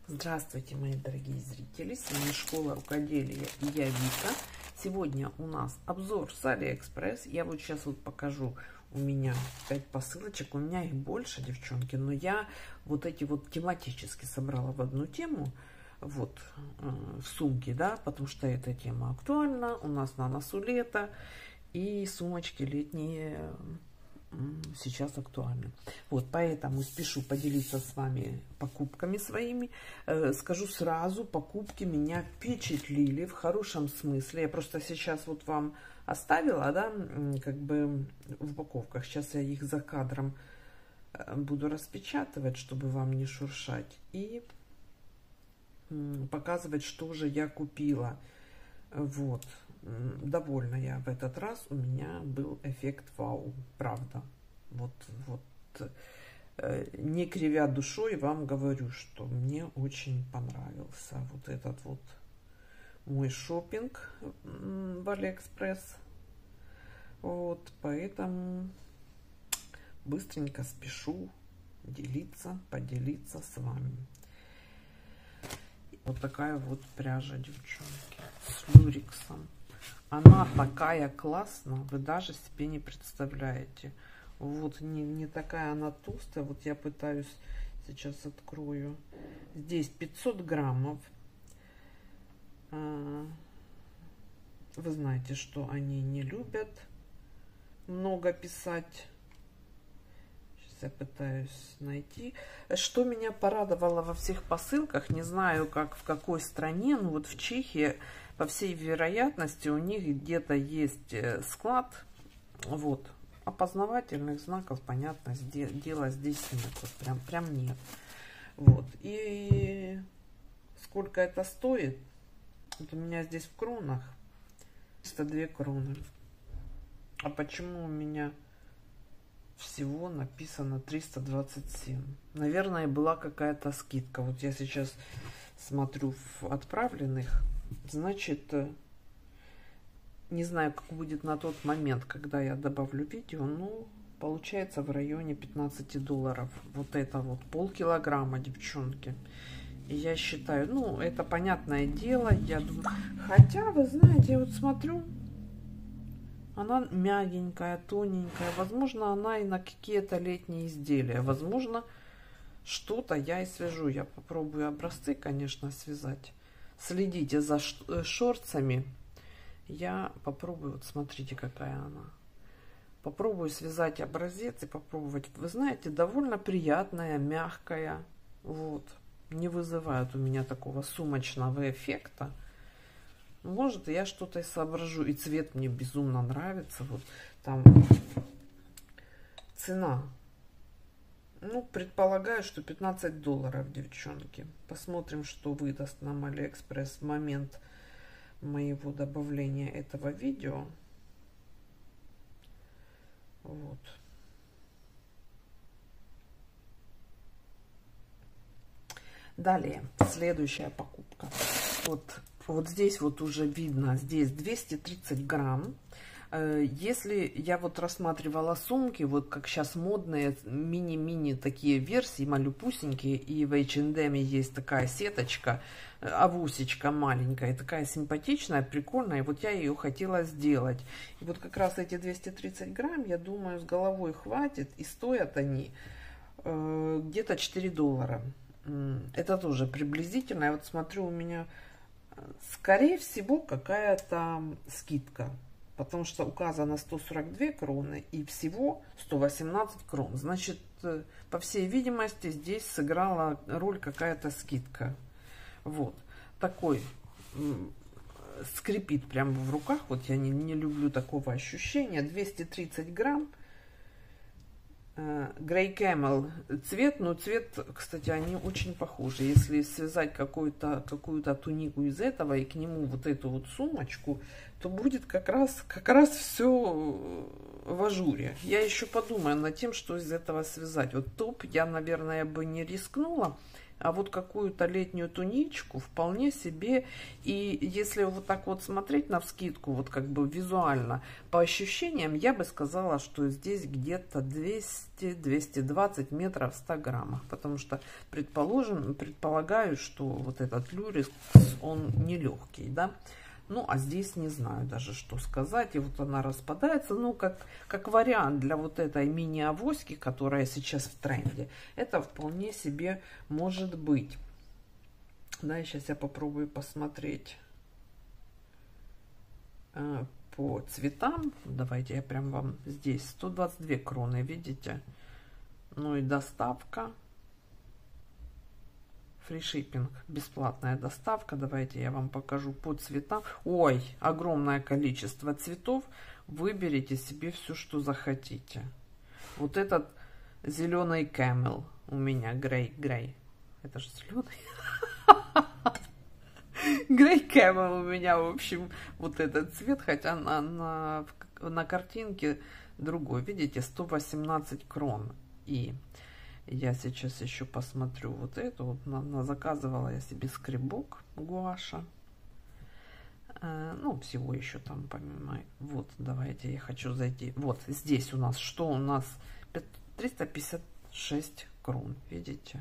Здравствуйте, мои дорогие зрители! С вами Школа Рукоделия и я Вика. Сегодня у нас обзор с Алиэкспресс. Я вот сейчас вот покажу. У меня 5 посылочек. У меня их больше, девчонки. Но я вот эти вот тематически собрала в одну тему. Вот в сумке, да, потому что эта тема актуальна. У нас на носу лето. И сумочки летние сейчас актуальны. Вот, поэтому спешу поделиться с вами покупками своими. Скажу сразу, покупки меня впечатлили в хорошем смысле. Я просто сейчас вот вам оставила, да, как бы в упаковках. Сейчас я их за кадром буду распечатывать, чтобы вам не шуршать. И показывать, что же я купила. Вот. Довольна я в этот раз. У меня был эффект вау. Правда. Вот, не кривя душой, вам говорю, что мне очень понравился вот этот вот мой шопинг в Алиэкспресс. Вот, поэтому быстренько спешу поделиться с вами. Вот такая вот пряжа, девчонки, с люрексом. Она такая классная, вы даже себе не представляете. Вот, не такая она толстая. Вот я пытаюсь, сейчас открою. Здесь 500 граммов. Вы знаете, что они не любят много писать. Сейчас я пытаюсь найти. Что меня порадовало во всех посылках, не знаю, как в какой стране, но вот в Чехии, по всей вероятности, у них где-то есть склад, вот, опознавательных знаков, понятно, дела здесь нет, вот прям нет. Вот, и сколько это стоит? Вот у меня здесь в кронах 302 кроны. А почему у меня всего написано 327? Наверное, была какая-то скидка. Вот я сейчас смотрю в отправленных. Значит, не знаю, как будет на тот момент, когда я добавлю видео, ну, получается в районе 15 долларов. Вот это вот полкилограмма, девчонки. И я считаю, ну, это понятное дело, я думаю. Хотя, вы знаете, я вот смотрю, она мягенькая, тоненькая. Возможно, она и на какие-то летние изделия. Возможно, что-то я и свяжу. Я попробую образцы, конечно, связать. Следите за шорцами. Я попробую, вот смотрите, какая она. Попробую связать образец и попробовать. Вы знаете, довольно приятная, мягкая. Вот. Не вызывает у меня такого сумочного эффекта. Может, я что-то и соображу. И цвет мне безумно нравится. Вот там цена. Ну, предполагаю, что 15 долларов, девчонки. Посмотрим, что выдаст нам Алиэкспресс в момент моего добавления этого видео. Вот. Далее, следующая покупка. Вот здесь вот уже видно, здесь 230 грамм. Если я вот рассматривала сумки, вот как сейчас модные мини-мини такие версии, малюпусенькие, и в H&M есть такая сеточка, авусечка маленькая, такая симпатичная, прикольная, и вот я ее хотела сделать. И вот как раз эти 230 грамм, я думаю, с головой хватит, и стоят они где-то 4 доллара. Это тоже приблизительно. Я вот смотрю, у меня, скорее всего, какая-то скидка. Потому что указано 142 кроны и всего 118 крон. Значит, по всей видимости, здесь сыграла роль какая-то скидка. Вот. Такой скрипит прямо в руках. Вот я не люблю такого ощущения. 230 грамм. Grey Camel цвет, но цвет, кстати, они очень похожи. Если связать какую-то тунику из этого и к нему вот эту вот сумочку, то будет как раз все в ажуре. Я еще подумаю над тем, что из этого связать. Вот топ я, наверное, бы не рискнула А вот какую-то летнюю туничку вполне себе. И если вот так вот смотреть навскидку, вот как бы визуально, по ощущениям, я бы сказала, что здесь где-то 200-220 метров в 100 граммах. Потому что предполагаю, что вот этот люрекс, он нелегкий, да. Ну, а здесь не знаю даже, что сказать. И вот она распадается. Ну, как вариант для вот этой мини-авоськи, которая сейчас в тренде. Это вполне себе может быть. Да, сейчас я попробую посмотреть по цветам. Давайте я прям вам здесь. 122 кроны, видите? Ну и доставка. Фришиппинг, бесплатная доставка. Давайте я вам покажу по цветам. Ой, огромное количество цветов. Выберите себе все, что захотите. Вот этот зеленый Camel у меня, грей. Это же зеленый. Грей Camel у меня, в общем, вот этот цвет, хотя на картинке другой. Видите, 118 крон. И я сейчас еще посмотрю вот эту. Вот заказывала я себе скребок гуаша. Ну, всего еще там помимо. Вот, давайте я хочу зайти. Вот здесь у нас, что у нас? 356 крон, видите?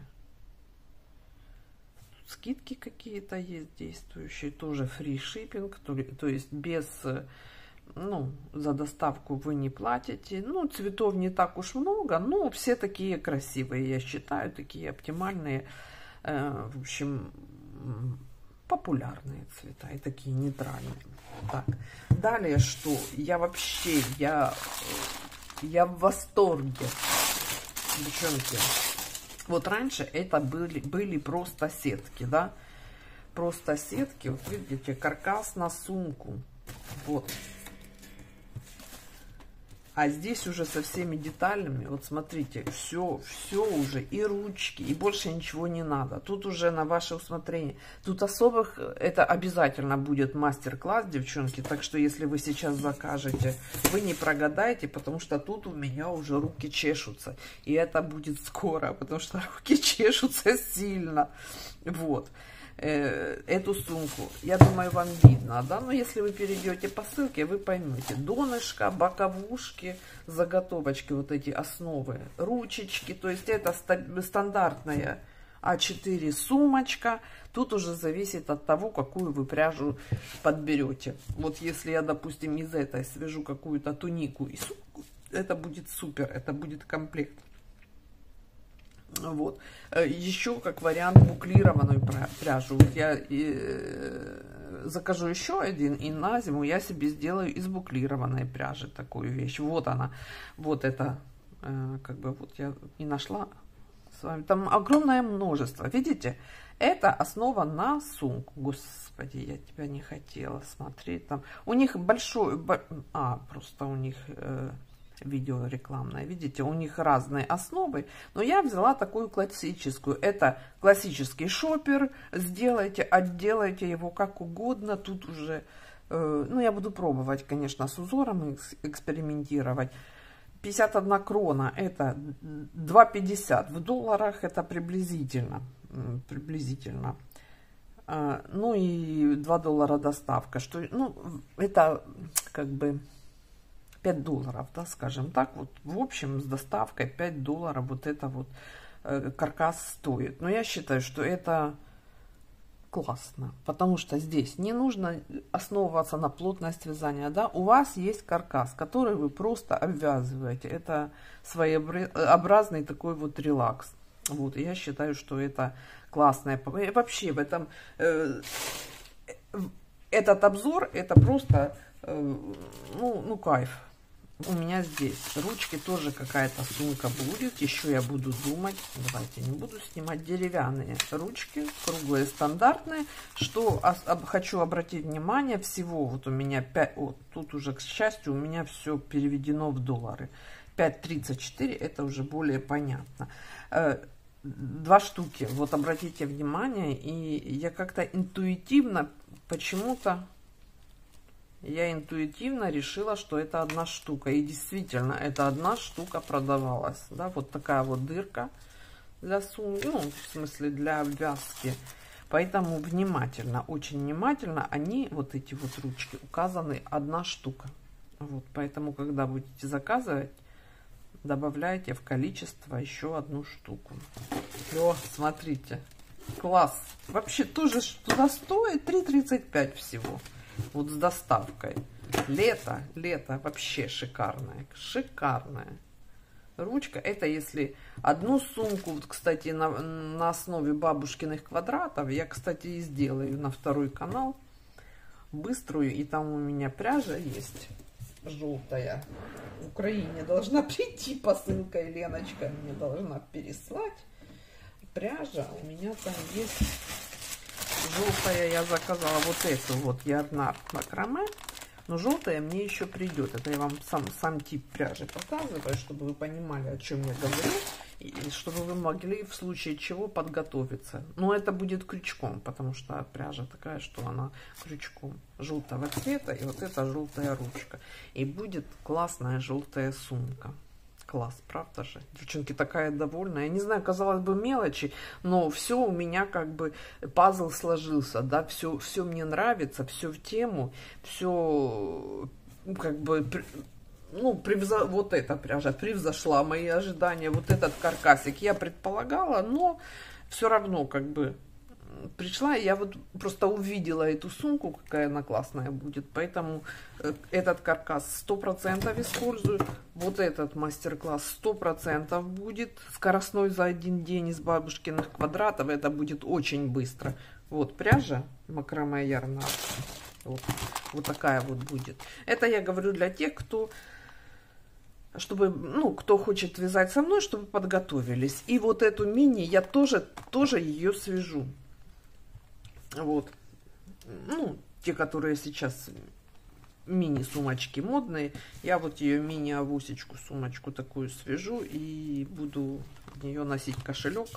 Тут скидки какие-то есть действующие. Тоже фри шиппинг, то есть без... Ну, за доставку вы не платите. Ну, цветов не так уж много, но все такие красивые, я считаю, такие оптимальные, в общем, популярные цвета и такие нейтральные. Так, далее что? Я вообще, я в восторге, девчонки. Вот раньше это были просто сетки, да, просто сетки. Вот видите, каркас на сумку, вот. А здесь уже со всеми деталями, вот смотрите, все уже, и ручки, и больше ничего не надо. Тут уже на ваше усмотрение. Тут особых, это обязательно будет мастер-класс, девчонки. Так что, если вы сейчас закажете, вы не прогадаете, потому что тут у меня уже руки чешутся. И это будет скоро, потому что руки чешутся сильно. Вот. Эту сумку, я думаю, вам видно, да, но если вы перейдете по ссылке, вы поймете. Донышко, боковушки, заготовочки, вот эти основы, ручечки, то есть это стандартная А4 сумочка. Тут уже зависит от того, какую вы пряжу подберете. Вот если я, допустим, из этой свяжу какую-то тунику и сумку, это будет супер, это будет комплект. Вот. Еще как вариант буклированную пряжу. Вот я закажу еще один, и на зиму я себе сделаю из буклированной пряжи такую вещь. Вот она. Вот это, как бы, вот я и нашла с вами. Там огромное множество. Видите? Это основа на сумку. Господи, я тебя не хотела смотреть. Там у них большой... просто у них... видео рекламное, видите, у них разные основы, но я взяла такую классическую. Это классический шопер, сделайте, отделайте его как угодно. Тут уже, ну, я буду пробовать, конечно, с узором экспериментировать. 51 крона, это 2,50 в долларах, это приблизительно. Ну и 2 доллара доставка, что, ну, это как бы 5 долларов, да, скажем так, вот в общем с доставкой 5 долларов вот это вот каркас стоит. Но я считаю, что это классно, потому что здесь не нужно основываться на плотность вязания, да, у вас есть каркас, который вы просто обвязываете, это своеобразный такой вот релакс. Вот, я считаю, что это классное. И вообще в этом этот обзор, это просто ну кайф. У меня здесь ручки тоже какая-то сумка будет. Еще я буду думать. Давайте не буду снимать деревянные ручки, круглые, стандартные. Что хочу обратить внимание, всего вот у меня 5, вот тут уже, к счастью, у меня все переведено в доллары. 5,34, это уже более понятно. 2 штуки, вот обратите внимание, и я как-то интуитивно, почему-то, я интуитивно решила, что это 1 штука. И действительно, это 1 штука продавалась. Да, вот такая вот дырка для сумки, ну, в смысле для обвязки. Поэтому внимательно, очень внимательно, они, вот эти вот ручки, указаны 1 штука. Вот, поэтому, когда будете заказывать, добавляйте в количество еще 1 штуку. О, смотрите, класс. Вообще тоже туда стоит 3,35 всего. Вот с доставкой. Лето вообще шикарное. Шикарная ручка. Это если одну сумку, вот, кстати, на основе бабушкиных квадратов, я, кстати, и сделаю на 2-й канал быструю. И там у меня пряжа есть желтая. В Украине должна прийти посылка, и Леночка мне должна переслать. Пряжа у меня там есть желтая. Я заказала вот эту вот Ярнард макраме. Но желтая мне еще придет. Это я вам сам тип пряжи показываю, чтобы вы понимали, о чем я говорю. И чтобы вы могли в случае чего подготовиться. Но это будет крючком, потому что пряжа такая, что она крючком желтого цвета. И вот эта желтая ручка. И будет классная желтая сумка. Класс, правда же? Девчонки, такая довольная. Я не знаю, казалось бы, мелочи, но все у меня как бы пазл сложился, да, все мне нравится, все в тему, все как бы, ну, вот эта пряжа превзошла мои ожидания, вот этот каркасик я предполагала, но все равно как бы пришла, я вот просто увидела эту сумку, какая она классная будет, поэтому этот каркас 100% использую, вот этот мастер-класс 100% будет скоростной за 1 день из бабушкиных квадратов, это будет очень быстро. Вот пряжа макраме Ярнард, вот такая вот будет. Это я говорю для тех, кто кто хочет вязать со мной, чтобы подготовились. И вот эту мини я тоже ее свяжу. Вот, ну, те, которые сейчас мини-сумочки модные, я вот ее мини-авусечку, сумочку такую свяжу и буду в нее носить кошелек.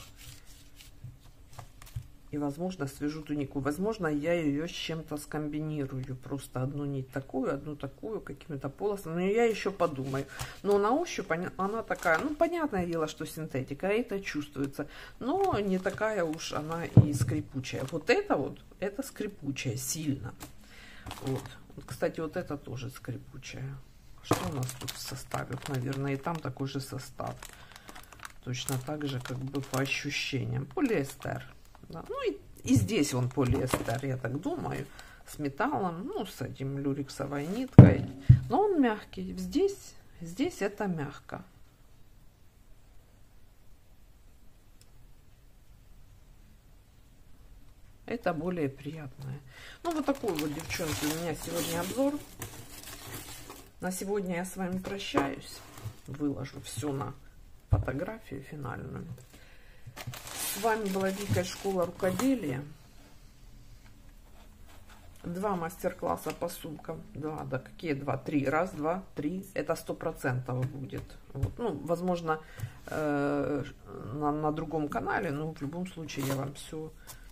И, возможно, свяжу тунику. Возможно, я ее с чем-то скомбинирую. Просто одну нить такую, одну такую, какими-то полосами. Но я еще подумаю. Но на ощупь она такая, ну, понятное дело, что синтетика, это чувствуется. Но не такая уж она и скрипучая. Вот, это скрипучая сильно. Вот, кстати, вот это тоже скрипучая. Что у нас тут в составе? Наверное, и там такой же состав. Точно так же, как бы по ощущениям. Полиэстер. Да. Ну и здесь он полиэстер, я так думаю, с металлом, ну, с этим люрексовой ниткой. Но он мягкий. Здесь это мягко. Это более приятное. Ну, вот такой вот, девчонки, у меня сегодня обзор. На сегодня я с вами прощаюсь. Выложу все на фотографию финальную. С вами была Вика из школы рукоделия. 2 мастер-класса по сумкам. Да, какие 2? 3. Раз, 2, 3. Это 100% будет. Вот. Ну, возможно, на другом канале, но в любом случае я вам все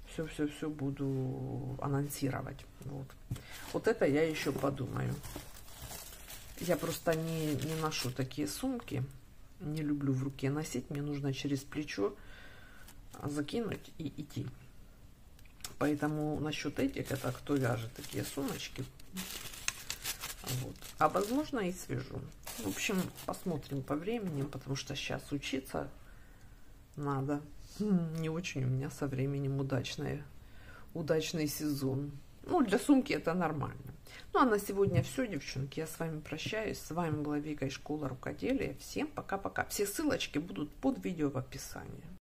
буду анонсировать. Вот это я еще подумаю. Я просто не ношу такие сумки. Не люблю в руке носить. Мне нужно через плечо закинуть и идти. Поэтому насчет этих, это кто вяжет такие сумочки, вот. А возможно и свяжу. В общем, посмотрим по времени, потому что сейчас учиться надо. Не очень у меня со временем удачный сезон. Ну, для сумки это нормально. Ну, а на сегодня все, девчонки. Я с вами прощаюсь. С вами была Вика из школы рукоделия. Всем пока-пока. Все ссылочки будут под видео в описании.